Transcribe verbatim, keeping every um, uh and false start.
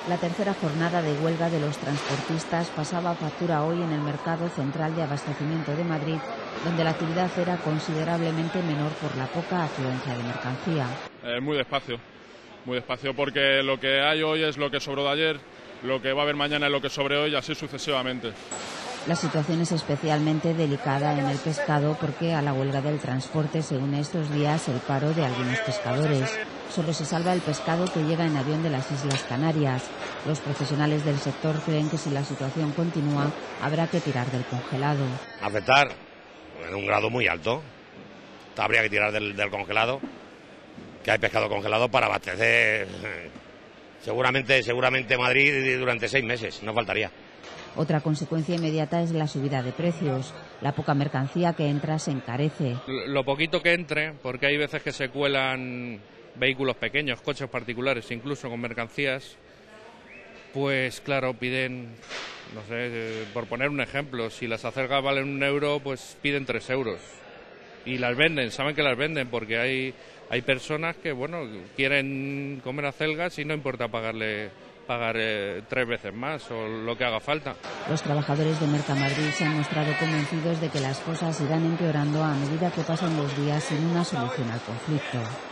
La tercera jornada de huelga de los transportistas pasaba factura hoy en el Mercado Central de Abastecimiento de Madrid, donde la actividad era considerablemente menor por la poca afluencia de mercancía. Eh, muy despacio, muy despacio, porque lo que hay hoy es lo que sobró de ayer, lo que va a haber mañana es lo que sobre hoy, y así sucesivamente. La situación es especialmente delicada en el pescado porque a la huelga del transporte se une estos días el paro de algunos pescadores. Solo se salva el pescado que llega en avión de las Islas Canarias. Los profesionales del sector creen que si la situación continúa habrá que tirar del congelado. Afectar en un grado muy alto. Habría que tirar del, del congelado, que hay pescado congelado para abastecer seguramente, seguramente Madrid durante seis meses, no faltaría. Otra consecuencia inmediata es la subida de precios. La poca mercancía que entra se encarece. Lo poquito que entre, porque hay veces que se cuelan vehículos pequeños, coches particulares, incluso con mercancías, pues claro, piden, no sé, por poner un ejemplo, si las acelgas valen un euro, pues piden tres euros. Y las venden, saben que las venden, porque hay, hay personas que, bueno, quieren comer acelgas y no importa pagarle... pagar eh, tres veces más o lo que haga falta. Los trabajadores de Mercamadrid se han mostrado convencidos de que las cosas irán empeorando a medida que pasan los días sin una solución al conflicto.